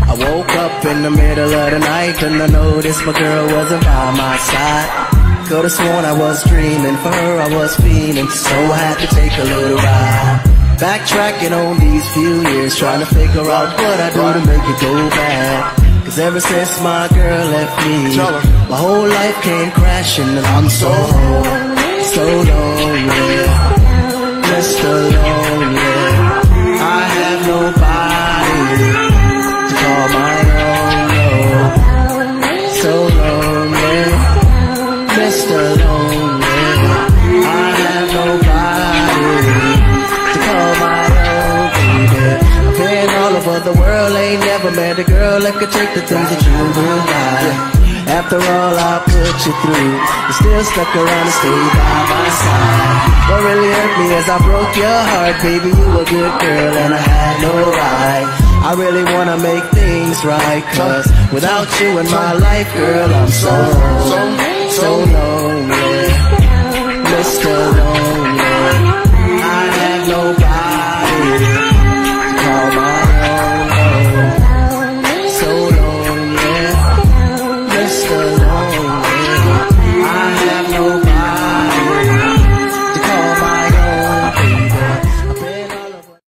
I woke up in the middle of the night and I noticed my girl wasn't by my side. Could've sworn I was dreaming, for her I was fiending, so I had to take a little ride. Backtracking on these few years, trying to figure out what I do to make it go back. Cause ever since my girl left me, my whole life came crashing and I'm so lonely, Mr. Lonely. I have nobody to call my own, no. So lonely, Mr. Lonely. I have nobody to call my own, baby. I've been all over the world, ain't never met a girl that could take the things that you would like. After all I put you through, you still stuck around and stayed by my side. What really hurt me is I broke your heart, baby, you a good girl and I had no right. I really wanna make things right, cause without you in my life, girl, I'm so lonely.